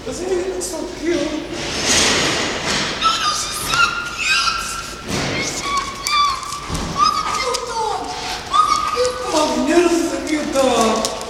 Doesn't he look so cute? Cute dog. Cute dog. Oh, Nils is a cute dog.